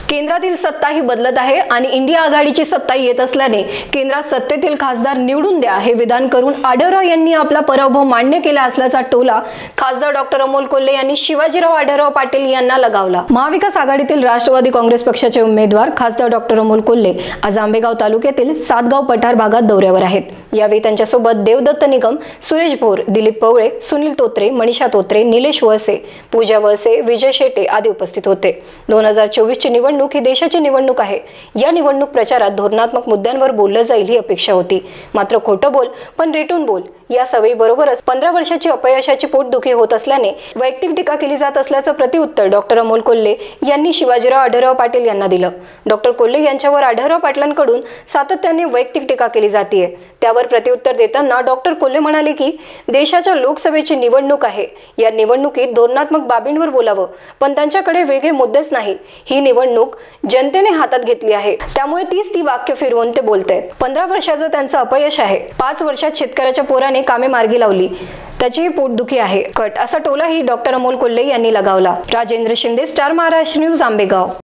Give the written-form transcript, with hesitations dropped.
केंद्रातील सत्ता ही बदलत आहे आणि इंडिया आघाडीची सत्ता येत असल्याने केंद्रात सत्तेतील खासदार निवडून द्या हे विधान करून आढळराव यांनी आपला पराभव मान्य केला असल्याचा टोला खासदार डॉक्टर अमोल कोल्हे यांनी शिवाजीराव आढळराव पाटील यांना लगावला। महाविकास आघाडीतील राष्ट्रवादी काँग्रेस पक्षाचे उमेदवार खासदार डॉक्टर अमोल कोल्हे आज आंबेगाव तालुक्यातील सातगाव पठार भागात दौऱ्यावर आहेत। यावेळी त्यांच्यासोबत देवदत्त निगम, सुरेश भोर, दिलीप पवळे, सुनील तोत्रे, मनीषा तोत्रे, निलेश वळसे, पूजा वळसे, विजय शेटे आदी उपस्थित होते। 2024 ची निवडणूक ही देशाची निवडणूक आहे। या निवडणूक प्रचारात धोरणात्मक मुद्द्यांवर बोललं जाईल ही अपेक्षा होती, मात्र खोटं बोल पण रेटून बोल या सवयीबरोबरच 15 वर्षाची अपयशाची पोटदुखी होत असल्याने वैयक्तिक टीका केली जात असल्याचं प्रतिउत्तर डॉक्टर अमोल कोल्हे यांनी शिवाजीराव आढळराव पाटील यांना दिलं। डॉक्टर कोल्हे यांच्यावर आढळराव पाटलांकडून सातत्याने वैयक्तिक टीका केली जाते। त्यावर प्रतिउत्तर देताना डॉक्टर कोल्हे म्हणाले की देशाच्या लोकसभेची निवडणूक आहे, या निवडणुकीत धोरणात्मक बाबींवर बोलावं, पण त्यांच्याकडे वेगळे मुद्देच नाही। ही निवडणूक जनतेने हातात घेतली आहे, त्यामुळे ती वाक्य फिरवून ते बोलतायत। 15 वर्षाचं त्यांचं अपयश आहे। 5 वर्षात शेतकऱ्याच्या पोराने कामे मार्गी लावली, त्याची पोटदुखी आहे कट असा टोलाही डॉक्टर अमोल कोल्हे यांनी लगावला। Rajendra Shinde, star Maharashtra news, Ambegaon.